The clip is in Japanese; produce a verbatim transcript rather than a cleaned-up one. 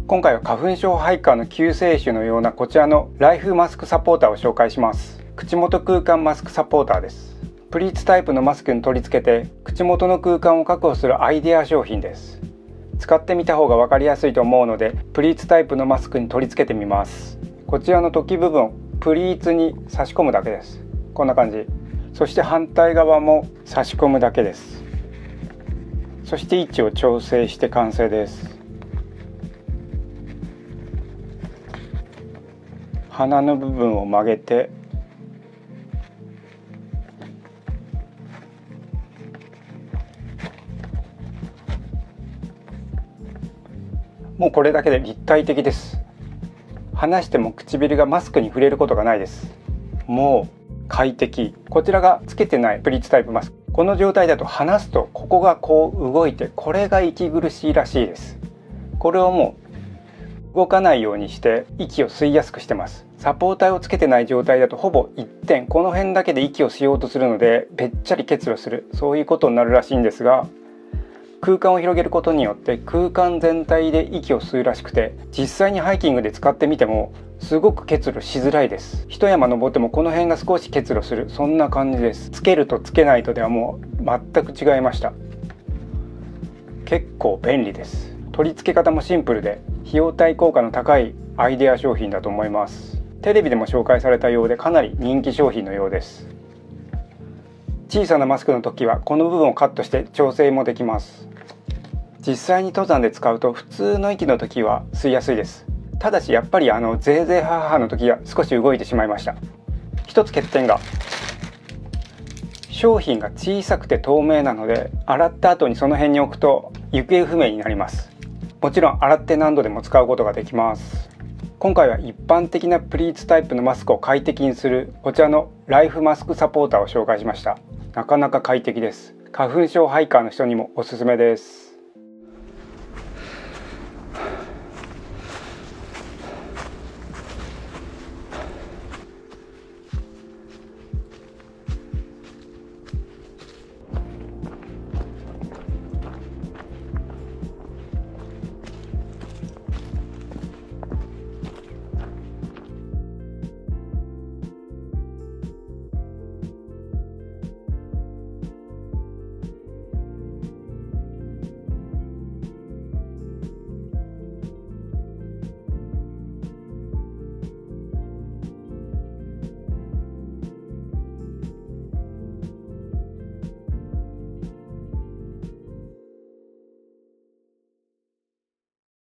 今回は花粉症ハイカーの救世主のようなこちらのライフマスクサポーターを紹介します。口元空間マスクサポーターです。プリーツタイプのマスクに取り付けて口元の空間を確保するアイデア商品です。使ってみた方が分かりやすいと思うのでプリーツタイプのマスクに取り付けてみます。こちらの突起部分をプリーツに差し込むだけです。こんな感じ。そして反対側も差し込むだけです。そして位置を調整して完成です。鼻の部分を曲げてもうこれだけで立体的です。離しても唇がマスクに触れることがないです。もう快適。こちらがつけてないプリーツタイプマスク。この状態だと離すとここがこう動いて、これが息苦しいらしいです。これをもう動かないようにして息を吸いやすくしてます。サポーターをつけてない状態だとほぼ一点、この辺だけで息を吸おうとするのでぺっちゃり結露する、そういうことになるらしいんですが、空間を広げることによって空間全体で息を吸うらしくて、実際にハイキングで使ってみてもすごく結露しづらいです。一山登ってもこの辺が少し結露する、そんな感じです。つけるとつけないとではもう全く違いました。結構便利です。取り付け方もシンプルで費用対効果の高いアイデア商品だと思います。テレビでも紹介されたようでかなり人気商品のようです。小さなマスクの時はこの部分をカットして調整もできます。実際に登山で使うと普通の息の時は吸いやすいです。ただしやっぱりあのゼーゼーハーハーの時は少し動いてしまいました。一つ欠点が、商品が小さくて透明なので洗った後にその辺に置くと行方不明になります。もちろん洗って何度でも使うことができます。今回は一般的なプリーツタイプのマスクを快適にするこちらのライフマスクサポーターを紹介しました。なかなか快適です。花粉症ハイカーの人にもおすすめです。